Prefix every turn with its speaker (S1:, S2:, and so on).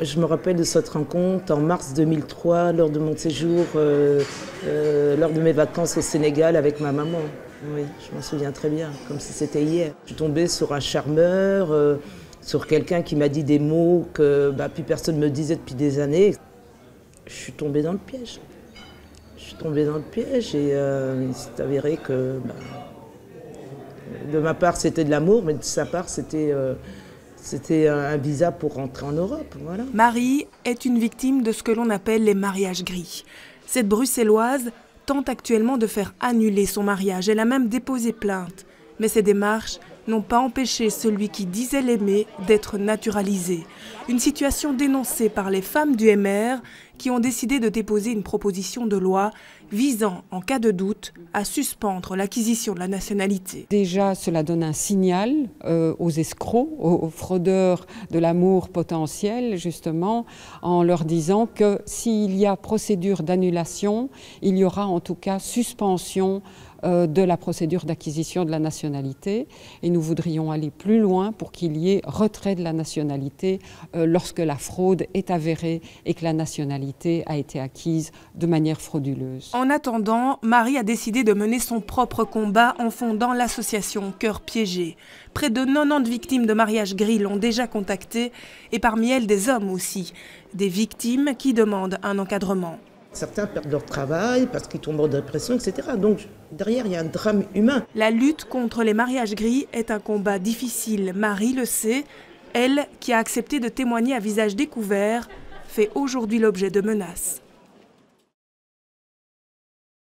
S1: Je me rappelle de cette rencontre en mars 2003, lors de mon séjour, lors de mes vacances au Sénégal avec ma maman. Oui, je m'en souviens très bien, comme si c'était hier. Je suis tombée sur un charmeur, sur quelqu'un qui m'a dit des mots que plus personne ne me disait depuis des années. Je suis tombée dans le piège. Je suis tombée dans le piège et il s'est avéré que de ma part c'était de l'amour, mais de sa part c'était un visa pour rentrer en Europe. Voilà.
S2: Marie est une victime de ce que l'on appelle les mariages gris. Cette bruxelloise tente actuellement de faire annuler son mariage. Elle a même déposé plainte. Mais ces démarches n'ont pas empêché celui qui disait l'aimer d'être naturalisé. Une situation dénoncée par les femmes du MR qui ont décidé de déposer une proposition de loi visant, en cas de doute, à suspendre l'acquisition de la nationalité.
S3: Déjà, cela donne un signal aux escrocs, aux fraudeurs de l'amour potentiel, justement, en leur disant que s'il y a procédure d'annulation, il y aura en tout cas suspension de la procédure d'acquisition de la nationalité. Et nous voudrions aller plus loin pour qu'il y ait retrait de la nationalité lorsque la fraude est avérée et que la nationalité a été acquise de manière frauduleuse.
S2: En attendant, Marie a décidé de mener son propre combat en fondant l'association Cœur Piégé. Près de 90 victimes de mariage gris l'ont déjà contactée et parmi elles des hommes aussi. Des victimes qui demandent un encadrement.
S1: Certains perdent leur travail parce qu'ils tombent en dépression, etc. Donc derrière, il y a un drame humain.
S2: La lutte contre les mariages gris est un combat difficile. Marie le sait. Elle, qui a accepté de témoigner à visage découvert, fait aujourd'hui l'objet de menaces.